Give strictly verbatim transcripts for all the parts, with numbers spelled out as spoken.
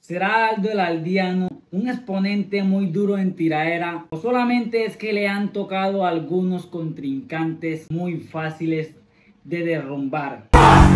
¿Será Aldo el Aldeano un exponente muy duro en tiraera? ¿O solamente es que le han tocado a algunos contrincantes muy fáciles de derrumbar?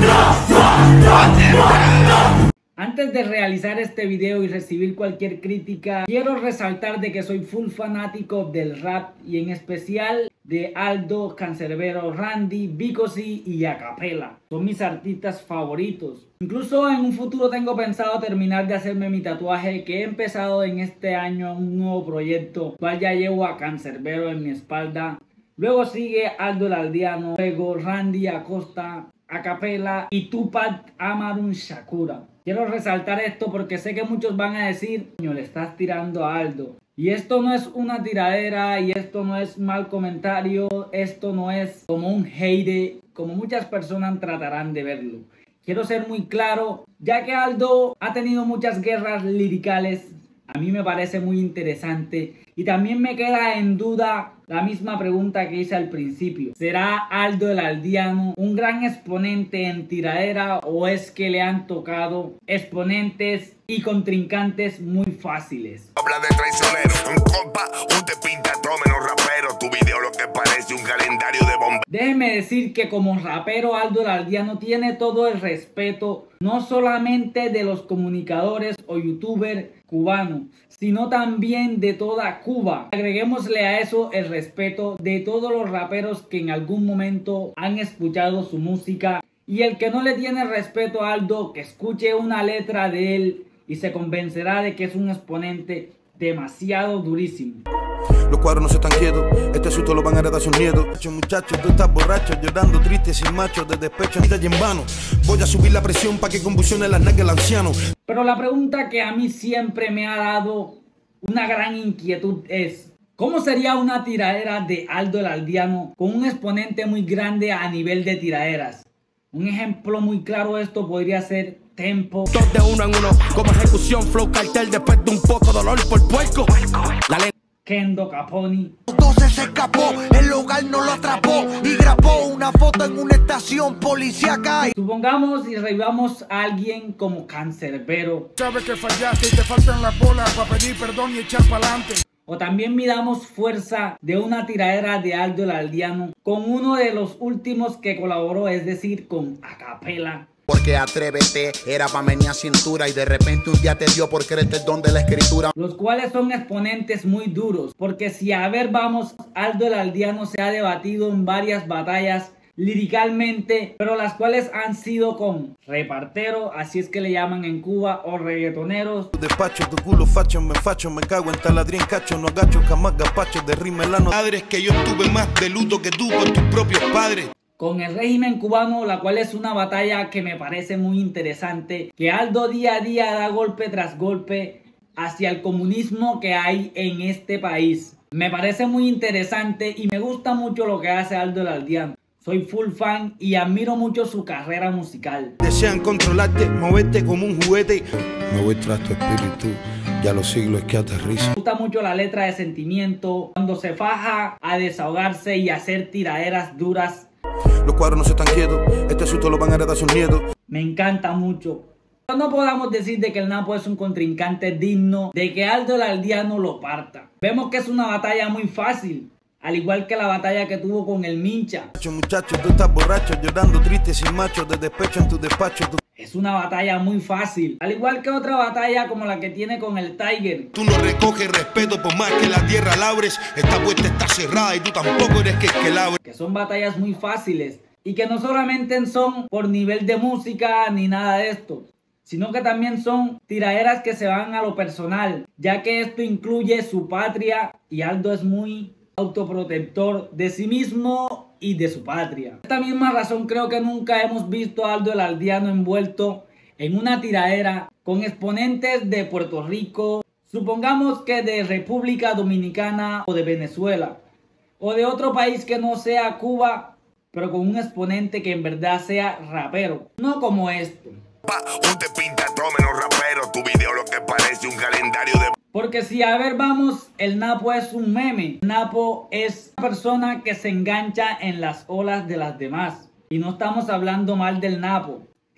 Antes de realizar este video y recibir cualquier crítica, quiero resaltar de que soy full fanático del rap y en especial de Aldo, Canserbero, Randy, Bicosí y Acapela. Son mis artistas favoritos. Incluso en un futuro tengo pensado terminar de hacerme mi tatuaje que he empezado en este año, un nuevo proyecto, cual ya llevo a Canserbero en mi espalda. Luego sigue Aldo el Aldeano, luego Randy Acosta, Acapela y Tupac Amaru Shakur. Quiero resaltar esto porque sé que muchos van a decir, coño, le estás tirando a Aldo. Y esto no es una tiradera y esto no es mal comentario, esto no es como un hate, como muchas personas tratarán de verlo. Quiero ser muy claro, ya que Aldo ha tenido muchas guerras liricales, a mí me parece muy interesante y también me queda en duda la misma pregunta que hice al principio. ¿Será Aldo el Aldeano un gran exponente en tiradera o es que le han tocado exponentes y contrincantes muy fáciles? Habla de traicionero, un compa, un te pinta todo menos rapero. Tu video lo que parece un calendario de bomba. Déjeme decir que como rapero Aldo el Aldeano tiene todo el respeto, no solamente de los comunicadores o youtubers cubanos, sino también de toda Cuba. Agreguémosle a eso el respeto de todos los raperos que en algún momento han escuchado su música. Y el que no le tiene respeto a Aldo, que escuche una letra de él y se convencerá de que es un exponente demasiado durísimo. Los cuadros no se están quietos, este susto lo van a heredar a sus nietos. Muchachos, tú estás borracho, llorando triste, sin macho, de despecho y en vano. Voy a subir la presión para que convulsione las nalgas del anciano. Pero la pregunta que a mí siempre me ha dado una gran inquietud es, ¿cómo sería una tiradera de Aldo el Aldeano con un exponente muy grande a nivel de tiraderas? Un ejemplo muy claro de esto podría ser Tempo. Dos de uno en uno, como ejecución, flow cartel, después de un poco dolor por puerco. La ley. Kendo Caponi. Entonces se escapó, el hogar no lo atrapó y grabó una foto en una estación policíaca. Supongamos y revivamos a alguien como Canserbero. Sabes que fallaste y te faltan las bolas para pedir perdón y echar para adelante. O también midamos fuerza de una tiradera de Aldo el Aldeano con uno de los últimos que colaboró, es decir, con Acapela. Porque atrévete, era pa' menear cintura y de repente un día te dio por creerte el don de la escritura. Los cuales son exponentes muy duros, porque si a ver vamos, Aldo el Aldeano se ha debatido en varias batallas liricalmente, pero las cuales han sido con repartero, así es que le llaman en Cuba, o reggaetoneros. Despacho, tu culo facho, me facho, me cago en taladrín cacho, no agacho, jamás gapacho, de rimelano. Padres que yo tuve más de luto que tú por tus propios padres. Con el régimen cubano, la cual es una batalla que me parece muy interesante, que Aldo día a día da golpe tras golpe hacia el comunismo que hay en este país. Me parece muy interesante y me gusta mucho lo que hace Aldo el Aldeano. Soy full fan y admiro mucho su carrera musical. Desean controlarte, moverte como un juguete. Me voy tras tu espíritu, ya los siglos que aterriza. Me gusta mucho la letra de Sentimiento, cuando se faja a desahogarse y hacer tiraderas duras. Los cuadros no se están quietos, este susto lo van a heredar a sus nietos. Me encanta mucho. No podamos decir de que el Napo es un contrincante digno de que Aldo el Aldeano lo parta. Vemos que es una batalla muy fácil, al igual que la batalla que tuvo con el Mincha. Muchachos, tú estás borracho, llorando triste, sin macho, de despecho en tu despacho. Tú... Es una batalla muy fácil, al igual que otra batalla como la que tiene con el Tiger. Tú no recoges respeto por más que la tierra labres. Esta puerta está cerrada y tú tampoco eres que el que labre. Que son batallas muy fáciles y que no solamente son por nivel de música ni nada de esto, sino que también son tiraderas que se van a lo personal, ya que esto incluye su patria y Aldo es muy autoprotector de sí mismo y de su patria. Por esta misma razón creo que nunca hemos visto a Aldo el Aldeano envuelto en una tiradera con exponentes de Puerto Rico, supongamos que de República Dominicana o de Venezuela, o de otro país que no sea Cuba, pero con un exponente que en verdad sea rapero, no como esto. Un te pinta todo menos rapero. Tu video lo que parece un calendario de... Porque si a ver vamos, el Napo es un meme. El Napo es una persona que se engancha en las olas de las demás. Y no estamos hablando mal del Napo.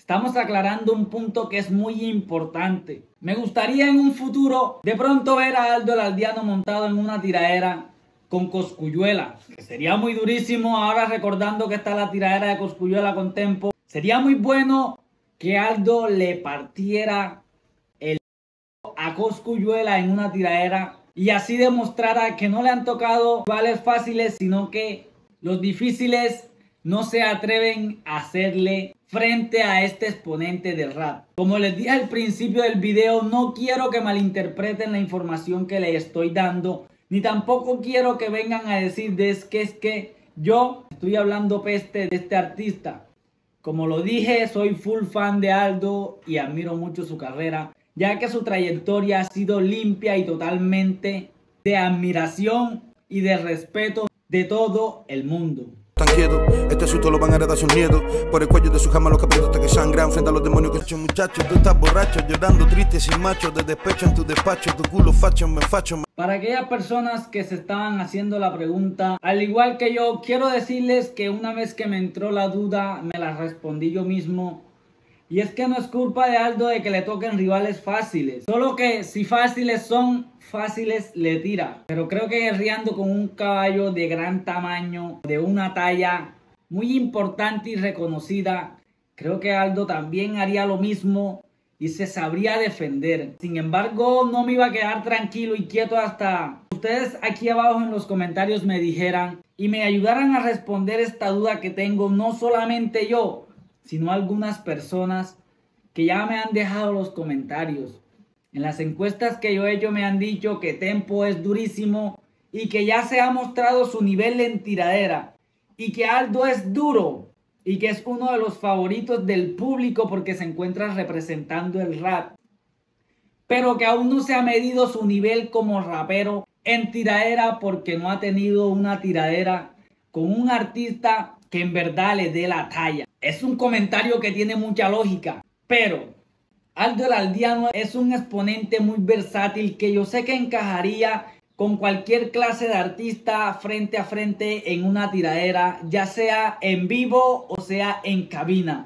Estamos aclarando un punto que es muy importante. Me gustaría en un futuro de pronto ver a Aldo el Aldeano montado en una tiradera con Cosculluela, que sería muy durísimo. Ahora recordando que está la tiradera de Cosculluela con Tempo, sería muy bueno que Aldo le partiera el a Cosculluela en una tiradera y así demostrara que no le han tocado rivales fáciles, sino que los difíciles no se atreven a hacerle frente a este exponente del rap. Como les dije al principio del video, no quiero que malinterpreten la información que les estoy dando, ni tampoco quiero que vengan a decir de es que es que yo estoy hablando peste de este artista. Como lo dije, soy full fan de Aldo y admiro mucho su carrera, ya que su trayectoria ha sido limpia y totalmente de admiración y de respeto de todo el mundo. Tan quieto, este susto lo van a heredar sus nietos. Por el cuello de su jama los capritos hasta que sangran frente a los demonios que son muchachos. Tú estás borracho, llorando triste sin macho. De despecho en tu despacho, tu culo facho, me facho. Para aquellas personas que se estaban haciendo la pregunta, al igual que yo, quiero decirles que una vez que me entró la duda, me la respondí yo mismo. Y es que no es culpa de Aldo de que le toquen rivales fáciles. Solo que si fáciles son, fáciles le tira. Pero creo que guerreando con un caballo de gran tamaño, de una talla muy importante y reconocida, creo que Aldo también haría lo mismo y se sabría defender. Sin embargo, no me iba a quedar tranquilo y quieto hasta ustedes aquí abajo en los comentarios me dijeran y me ayudaran a responder esta duda que tengo, no solamente yo, sino algunas personas que ya me han dejado los comentarios. En las encuestas que yo he hecho me han dicho que Tempo es durísimo y que ya se ha mostrado su nivel en tiradera y que Aldo es duro y que es uno de los favoritos del público porque se encuentra representando el rap, pero que aún no se ha medido su nivel como rapero en tiradera porque no ha tenido una tiradera con un artista que en verdad le dé la talla. Es un comentario que tiene mucha lógica, pero Aldo el Aldeano es un exponente muy versátil que yo sé que encajaría con cualquier clase de artista frente a frente en una tiradera, ya sea en vivo o sea en cabina,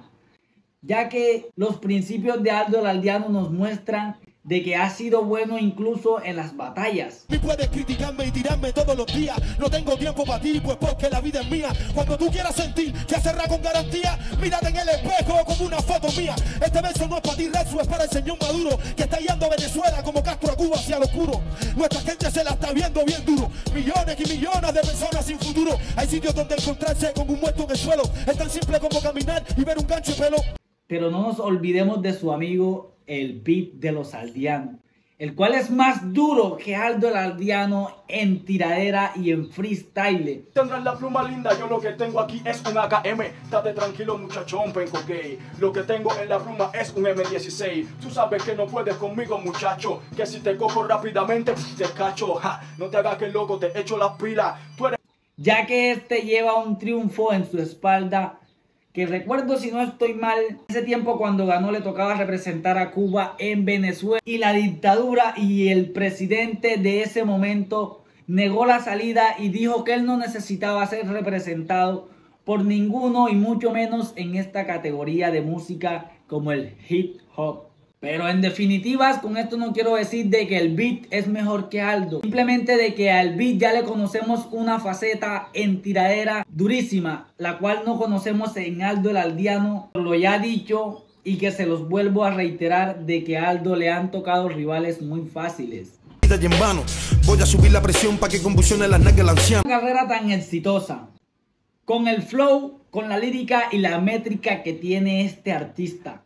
ya que los principios de Aldo el Aldeano nos muestran de que ha sido bueno incluso en las batallas. Ni puedes criticarme y tirarme todos los días. No tengo tiempo para ti, pues porque la vida es mía. Cuando tú quieras sentir que cerrar con garantía, mírate en el espejo como una foto mía. Este verso no es para ti, Rezo, es para el señor Maduro, que está yendo a Venezuela como Castro a Cuba hacia lo oscuro. Nuestra gente se la está viendo bien duro. Millones y millones de personas sin futuro. Hay sitios donde encontrarse con un muerto en el suelo. Es tan simple como caminar y ver un gancho de pelo. Pero no nos olvidemos de su amigo el Beat de los Aldeanos, el cual es más duro que Aldo el Aldeano en tiradera y en freestyle. Tendrás la pluma linda, yo lo que tengo aquí es un A K M. Date tranquilo muchachón, penco gay. Lo que tengo en la pluma es un M dieciséis. Tú sabes que no puedes conmigo muchacho, que si te cojo rápidamente te cacho. Ja, no te hagas que loco, te echo las pilas. Tú eres... Ya que este lleva un triunfo en su espalda, que recuerdo, si no estoy mal, ese tiempo cuando ganó le tocaba representar a Cuba en Venezuela y la dictadura y el presidente de ese momento negó la salida y dijo que él no necesitaba ser representado por ninguno y mucho menos en esta categoría de música como el hip hop. Pero en definitivas, con esto no quiero decir de que el Beat es mejor que Aldo. Simplemente de que al Beat ya le conocemos una faceta en tiradera durísima, la cual no conocemos en Aldo el Aldeano. Lo ya dicho y que se los vuelvo a reiterar de que a Aldo le han tocado rivales muy fáciles. Y en vano, voy a subir la presión para que convulsione las nalgas del anciano. Una carrera tan exitosa, con el flow, con la lírica y la métrica que tiene este artista,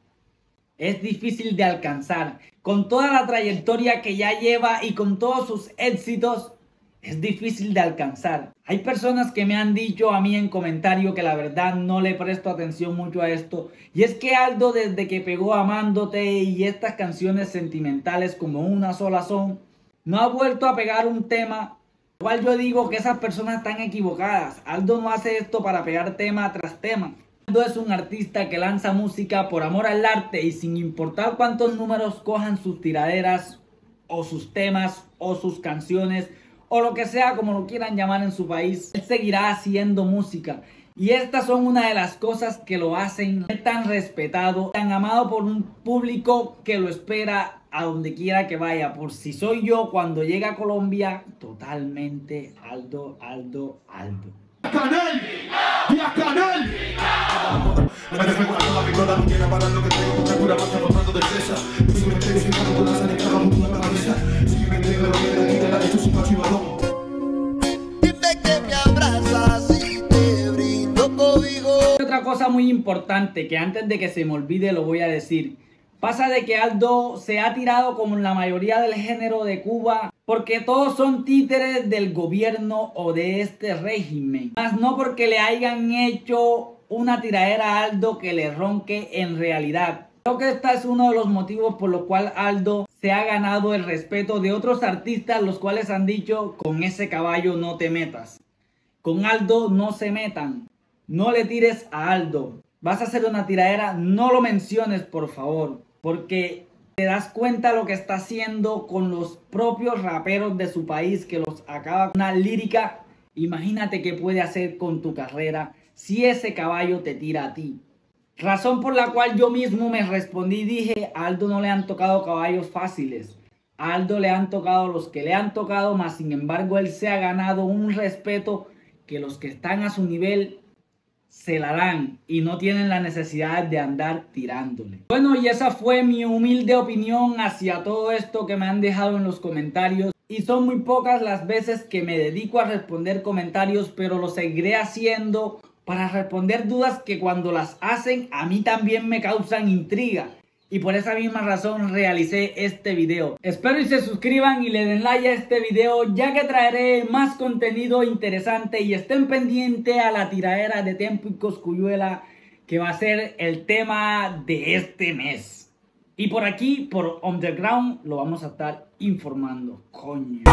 es difícil de alcanzar. Con toda la trayectoria que ya lleva y con todos sus éxitos, es difícil de alcanzar. Hay personas que me han dicho a mí en comentario que la verdad no le presto atención mucho a esto. Y es que Aldo, desde que pegó Amándote y estas canciones sentimentales como Una Sola Son, no ha vuelto a pegar un tema. Igual yo digo que esas personas están equivocadas. Aldo no hace esto para pegar tema tras tema. Aldo es un artista que lanza música por amor al arte y sin importar cuántos números cojan sus tiraderas o sus temas o sus canciones o lo que sea como lo quieran llamar en su país, él seguirá haciendo música Y estas son una de las cosas que lo hacen tan respetado, tan amado por un público que lo espera a donde quiera que vaya. Por si soy yo, cuando llegue a Colombia, totalmente Aldo, Aldo, Aldo. Canal, vía canal. Otra cosa muy importante que antes de que se me olvide lo voy a decir. Pasa de que Aldo se ha tirado como en la mayoría del género de Cuba porque todos son títeres del gobierno o de este régimen. Más no porque le hayan hecho una tiradera a Aldo que le ronque en realidad. Creo que este es uno de los motivos por los cuales Aldo se ha ganado el respeto de otros artistas, los cuales han dicho: con ese caballo no te metas. Con Aldo no se metan. No le tires a Aldo. Vas a hacer una tiradera, no lo menciones, por favor. Porque te das cuenta lo que está haciendo con los propios raperos de su país, que los acaba con una lírica. Imagínate qué puede hacer con tu carrera si ese caballo te tira a ti. Razón por la cual yo mismo me respondí y dije: a Aldo no le han tocado caballos fáciles. A Aldo le han tocado los que le han tocado, más sin embargo él se ha ganado un respeto que los que están a su nivel se la dan y no tienen la necesidad de andar tirándole. Bueno, y esa fue mi humilde opinión hacia todo esto que me han dejado en los comentarios. Y son muy pocas las veces que me dedico a responder comentarios, pero lo seguiré haciendo para responder dudas que cuando las hacen a mí también me causan intriga. Y por esa misma razón realicé este video. Espero y se suscriban y le den like a este video, ya que traeré más contenido interesante. Y estén pendientes a la tiradera de Tempo y Cosculluela, que va a ser el tema de este mes. Y por aquí, por Underground, lo vamos a estar informando. Coño.